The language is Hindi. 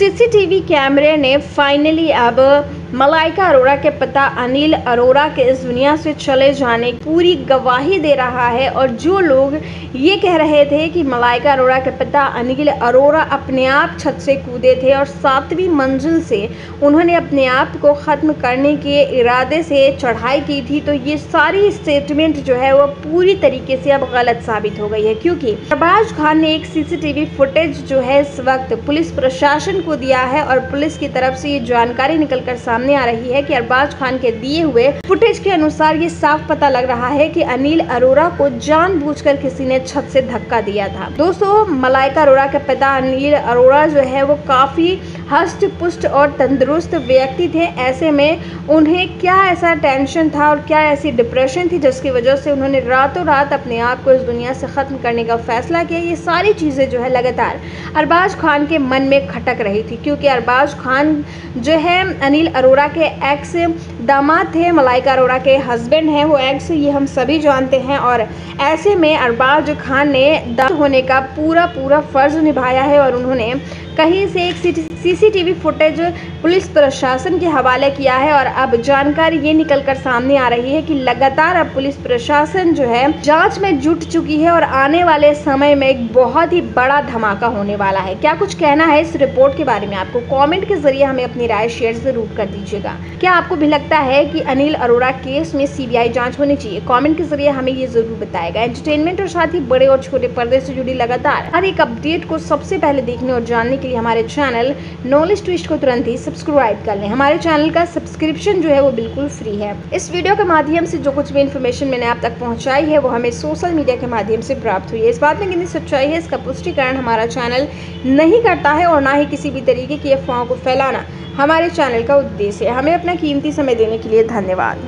सीसीटीवी कैमरे ने फाइनली अब मलाइका अरोड़ा के पिता अनिल अरोड़ा के इस दुनिया से चले जाने की पूरी गवाही दे रहा है। और जो लोग ये कह रहे थे कि मलाइका अरोड़ा के पिता अनिल अरोड़ा अपने आप छत से कूदे थे और 7वीं मंजिल से उन्होंने अपने आप को ख़त्म करने के इरादे से चढ़ाई की थी, तो ये सारी स्टेटमेंट जो है वो पूरी तरीके से अब गलत साबित हो गई है। क्योंकि अरबाज खान ने एक सीसीटीवी फुटेज जो है इस वक्त पुलिस प्रशासन को दिया है और पुलिस की तरफ से ये जानकारी निकलकर सामने आ रही है कि अरबाज खान के दिए हुए फुटेज के अनुसार ये साफ पता लग रहा है कि अनिल अरोड़ा को जानबूझकर किसी ने छत से धक्का दिया था। दोस्तों, मलाइका अरोड़ा के पिता अनिल अरोड़ा जो है वो काफी हष्ट पुष्ट और तंदुरुस्त व्यक्ति थे। ऐसे में उन्हें क्या ऐसा टेंशन था और क्या ऐसी डिप्रेशन थी जिसकी वजह से उन्होंने रातों रात अपने आप को इस दुनिया से खत्म करने का फैसला किया, ये सारी चीजें जो है लगातार अरबाज खान के मन में खटक रही थी। क्योंकि अरबाज खान जो है अनिल अरोड़ा के एक्स दामाद थे, मलाइका अरोड़ा के हस्बैंड हैं वो एक्स, ये हम सभी जानते हैं। और ऐसे में अरबाज खान ने दामाद होने का पूरा फर्ज निभाया है और उन्होंने कहीं से एक सीसीटीवी फुटेज पुलिस प्रशासन के हवाले किया है। और अब जानकारी ये निकलकर सामने आ रही है कि लगातार अब पुलिस प्रशासन जो है जांच में जुट चुकी है और आने वाले समय में एक बहुत ही बड़ा धमाका होने वाला है। क्या कुछ कहना है इस रिपोर्ट के बारे में आपको? कमेंट के जरिए हमें अपनी राय शेयर जरूर कर दीजिएगा। क्या आपको भी लगता है कि अनिल अरोड़ा केस में सीबीआई जांच होनी चाहिए? कमेंट के जरिए हमें ये जरूर बताएगा। एंटरटेनमेंट और साथ ही बड़े और छोटे पर्दे से जुड़ी लगातार हर एक अपडेट को सबसे पहले देखने और जानने के लिए हमारे चैनल नॉलेज ट्विस्ट को तुरंत ही सब्सक्राइब कर लें। हमारे चैनल का सब्सक्रिप्शन जो है वो बिल्कुल फ्री है। इस वीडियो के माध्यम से जो कुछ भी इन्फॉर्मेशन मैंने आप तक पहुंचाई है वो हमें सोशल मीडिया के माध्यम से प्राप्त हुई है। इस बात में कितनी सच्चाई है इसका पुष्टिकरण हमारा चैनल नहीं करता है और ना ही किसी भी तरीके की अफवाहों को फैलाना हमारे चैनल का उद्देश्य है। हमें अपना कीमती समय देने के लिए धन्यवाद।